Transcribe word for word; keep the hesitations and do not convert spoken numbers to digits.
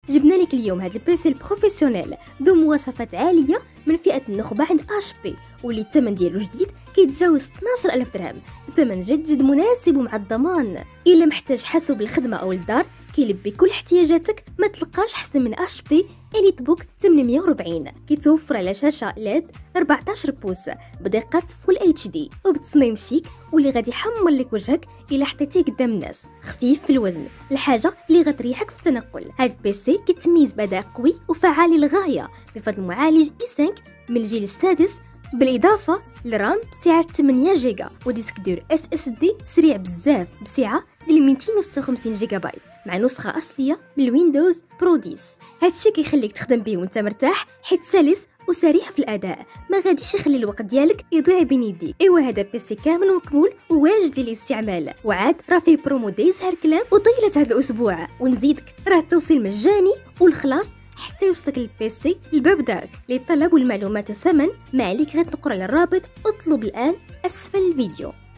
جبنا لك اليوم هذا البيسي البروفيسيونيل ذو مواصفات عاليه من فئه النخبه عند اش بي، واللي الثمن ديالو جديد كيتجاوز اثناش ألف درهم بثمن جد جد مناسب ومع الضمان. الا محتاج حاسوب للخدمه او للدار كيلبي كل احتياجاتك، ما تلقاش احسن من اش بي إليت بوك ثمانمية وأربعين. كيتوفر على شاشه ليد أربعطاش بوس بدقه فول اتش دي وبتصميم شيك، واللي غادي يحمر لك وجهك الا حطيتيه قدام الناس. خفيف في الوزن، الحاجه اللي غتريحك في التنقل. هذا البيسي كيتميز باداء قوي وفعال للغايه بفضل معالج اي خمسة من الجيل السادس، بالاضافه لرام بسعه ثمانية جيجا وديسك دور اس اس دي سريع بزاف بسعه ديال مئتين وستة وخمسين جيجا بايت مع نسخه اصليه من الويندوز برو عشرة. هادشي كيخليك تخدم به وانت مرتاح حيت سلس وسريع في الاداء، ما غاديش يخلي الوقت ديالك يضيع بين يديك. ايوا هذا بيسي كامل مكمول وواجد للاستعمال، وعاد راه فيه برومو دايز هار كلام وطيله هذا الاسبوع، ونزيدك راه التوصيل مجاني والخلاص حتى يوصلك البيسي للباب دارك. للطلب والمعلومات والثمن ما عليك غير تقرا على الرابط، اطلب الان اسفل الفيديو.